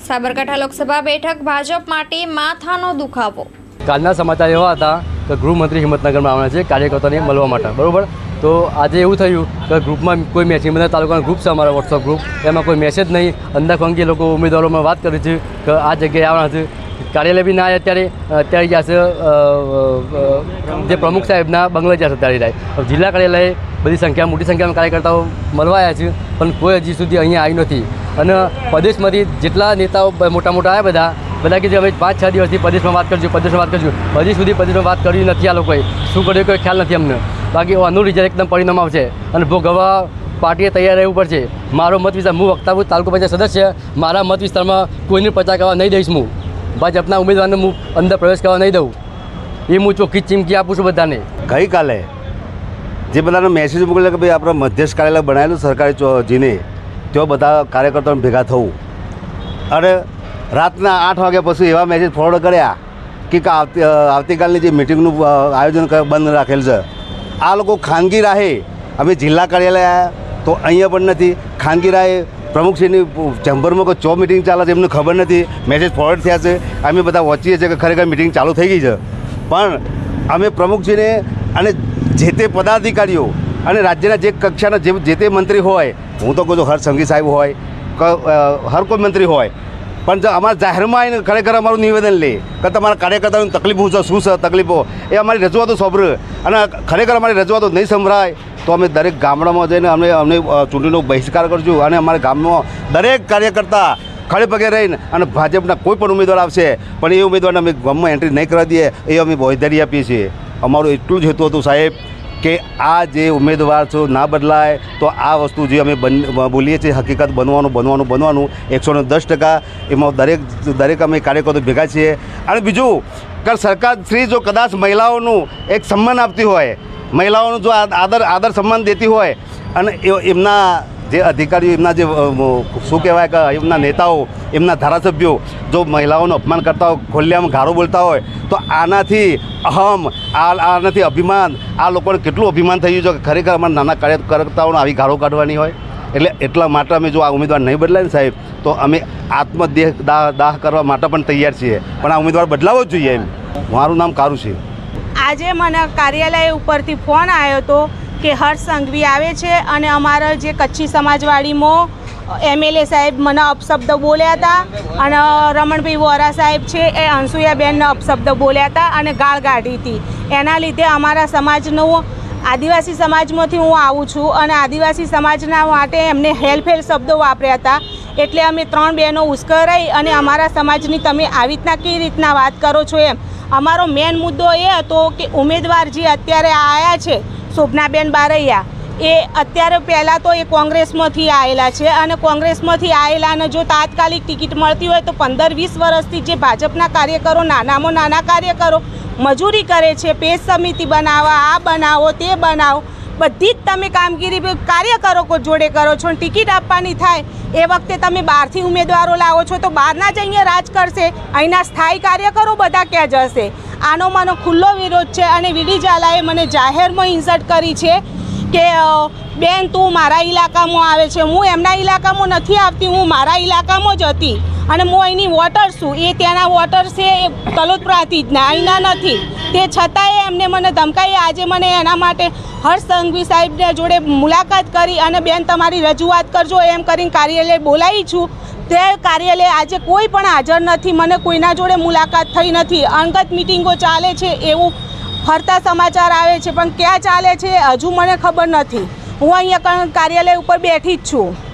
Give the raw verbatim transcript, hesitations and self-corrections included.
સાબરકાંઠા લોકસભા બેઠક ભાજપ માટે માથાનો દુખાવો। કાલના સમાચાર એવા હતા કે ગૃહમંત્રી હિંમતનગરમાં આવવાના છે કાર્યકર્તાઓને મળવા માટે, બરાબર। તો આજે એવું થયું કે ગ્રુપમાં કોઈ મેસેજ, બધા તાલુકાનું ગ્રુપ છે અમારા વોટ્સઅપ ગ્રુપ, એમાં કોઈ મેસેજ નહીં। અંદાખોંગી લોકો ઉમેદવારોમાં વાત કરી છે કે આ જગ્યાએ આવવાના છે। કાર્યાલય બી ના અત્યારે અત્યારે જશે જે પ્રમુખ સાહેબના બંગલે જશે ત્યારે જાય। જિલ્લા કાર્યાલય બધી સંખ્યા મોટી સંખ્યામાં કાર્યકર્તાઓ મળવા આવ્યા છે, પણ કોઈ હજી સુધી અહીંયા આવ્યું નથી। અને પ્રદેશમાંથી જેટલા નેતાઓ મોટા મોટા આવ્યા બધા બધા કે હવે પાંચ છ દિવસથી પ્રદેશમાં વાત કરજો પ્રદેશમાં વાત કરજો હજી સુધી પ્રદેશમાં વાત કરી નથી। આ લોકોએ શું કર્યું કોઈ ખ્યાલ નથી અમને। બાકી આનું રિઝલ્ટ એકદમ પરિણામ આવશે અને ભોગવવા પાર્ટીએ તૈયાર રહેવું પડશે। મારો મત વિસ્તાર, હું વક્તાપુર તાલુકા પંચાયત સદસ્ય, મારા મત વિસ્તારમાં કોઈને પ્રચાર કરવા નહીં દઈશ। હું ભાજપના ઉમેદવારને હું અંદર પ્રવેશ કરવા નહીં દઉં, એ હું ચોખ્ખી ચીમકી આપું છું બધાને। ગઈકાલે જે બધાનો મેસેજ મોકલ્યો કે ભાઈ આપણે મધ્યસ્થ કાર્યાલય બનાવેલું સરકારી જીને, તેઓ બધા કાર્યકર્તાઓને ભેગા થવું, અને રાતના આઠ વાગ્યા પછી એવા મેસેજ ફોરવર્ડ કર્યા કે આવતી આવતીકાલની જે મિટિંગનું આયોજન બંધ રાખેલ છે। આ લોકો ખાનગી રાહે, અમે જિલ્લા કાર્યાલય આવ્યા તો અહીંયા પણ નથી, ખાનગી રાહે પ્રમુખશ્રીની ચેમ્બરમાં કોઈ ચો મિટિંગ ચાલે છે એમને ખબર નથી, મેસેજ ફોરવર્ડ થયા છે। અમે બધા વાંચીએ છીએ કે ખરેખર મિટિંગ ચાલુ થઈ ગઈ છે, પણ અમે પ્રમુખશ્રીને અને જે તે પદાધિકારીઓ અને રાજ્યના જે કક્ષાના જે જે તે મંત્રી હોય, હું તો કહું છું હર્ષ સંઘવી સાહેબ હોય કે હર કોઈ મંત્રી હોય, પણ જો અમારા જાહેરમાં આવીને ખરેખર અમારું નિવેદન લે કે તમારા કાર્યકર્તાઓની તકલીફો છે, શું છે તકલીફો, એ અમારી રજૂઆતો સાંભળે, અને ખરેખર અમારી રજૂઆતો નહીં સંભળાય તો અમે દરેક ગામડામાં જઈને અમને અમને ચૂંટણીનો બહિષ્કાર કરશું, અને અમારા ગામમાં દરેક કાર્યકર્તા ખડે પગે રહીને અને ભાજપના કોઈ પણ ઉમેદવાર આવશે પણ એ ઉમેદવારને અમે ગામમાં એન્ટ્રી નહીં કરવા દઈએ, એ અમે બાંહેધરી આપીએ છીએ। અમારું એટલું જ હેતુ હતું સાહેબ કે આ જે ઉમેદવાર છો ના બદલાય તો આ વસ્તુ જે અમે બન બોલીએ છીએ હકીકત બનવાનું બનવાનું બનવાનું એકસો ને દસ ટકા એમાં દરેક દરેક અમે કાર્યકર્તા ભેગા છીએ। અને બીજું કે સરકાર શ્રી જો કદાચ મહિલાઓનું એક સન્માન આપતી હોય, મહિલાઓનું જો આદર આદર સન્માન દેતી હોય, અને એમના જે અધિકારીઓ, એમના જે શું કહેવાય કે એમના નેતાઓ, એમના ધારાસભ્યો જો મહિલાઓનું અપમાન કરતા હોય, ખોલ્યામાં ગાળો બોલતા હોય, તો આનાથી અહમ આ આનાથી અભિમાન, આ લોકોને કેટલું અભિમાન થઈ ગયું છે કે ખરેખર અમારા નાના કાર્યકર્તાઓને આવી ગાળો કાઢવાની હોય। એટલે એટલા માટે અમે જો આ ઉમેદવાર નહીં બદલાય ને સાહેબ તો અમે આત્મદેહ દાહ દાહ કરવા માટે પણ તૈયાર છીએ, પણ આ ઉમેદવાર બદલાવો જ જોઈએ એમ। મારું નામ કારું છે। આજે મને કાર્યાલય ઉપરથી ફોન આવ્યો હતો કે હર્ષ સંઘવી આવે છે, અને અમારા જે કચ્છી સમાજવાડીમાં એમએલએ સાહેબ મને અપશબ્દ બોલ્યા હતા, અને રમણભાઈ વોરા સાહેબ છે એ અંસુયાબેનને અપશબ્દ બોલ્યા હતા અને ગાળ કાઢી હતી। એના લીધે અમારા સમાજનું, આદિવાસી સમાજમાંથી હું આવું છું, અને આદિવાસી સમાજના માટે એમને હેલ્ફેલ શબ્દો વાપર્યા હતા, એટલે અમે ત્રણ બહેનો ઉશ્કેરાઈ અને અમારા સમાજની તમે આવી રીતના કઈ રીતના વાત કરો છો એમ। અમારો મેઇન મુદ્દો એ હતો કે ઉમેદવાર જે અત્યારે આવ્યા છે શોભનાબેન બારૈયા, એ અત્યારે પહેલાં તો એ કોંગ્રેસમાંથી આવેલા છે, અને કોંગ્રેસમાંથી આવેલાને જો તાત્કાલિક ટિકિટ મળતી હોય તો પંદર વીસ વર્ષથી જે ભાજપના કાર્યકરો, નાનામાં નાના કાર્યકરો મજૂરી કરે છે, પેજ સમિતિ બનાવવા, આ બનાવો તે બનાવો, બધી જ તમે કામગીરી કાર્યકરો જોડે કરો છો, ટિકિટ આપવાની થાય એ વખતે તમે બહારથી ઉમેદવારો લાવો છો તો બહારના જ અહીંયા રાજ કરશે, અહીંના સ્થાયી કાર્યકરો બધા ક્યાં જશે? આનો મને ખુલ્લો વિરોધ છે। અને વીડી ઝાલાએ મને જાહેરમાં ઇન્સલ્ટ કરી છે કે બેન તું મારા ઇલાકામાં આવે છે, હું એમના ઇલાકામાં નથી આવતી, હું મારા ઇલાકામાં જ હતી, અને હું અહીંની વોટર છું, એ ત્યાંના વોટર છે એ તલોદ પ્રાંતિજના, અહીંના નથી, તે છતાંય એમને મને ધમકાવી। આજે મને એના માટે હર્ષ સંઘવી સાહેબને જોડે મુલાકાત કરી અને બેન તમારી રજૂઆત કરજો એમ કરીને કાર્યાલય બોલાવી છું, તે કાર્યાલય આજે કોઈ પણ હાજર નથી, મને કોઈના જોડે મુલાકાત થઈ નથી। અંગત મિટિંગો ચાલે છે એવું ફરતા સમાચાર આવે છે, પણ ક્યાં ચાલે છે હજુ મને ખબર નથી। હું અહીંયા કાર્યાલય ઉપર બેઠી જ છું।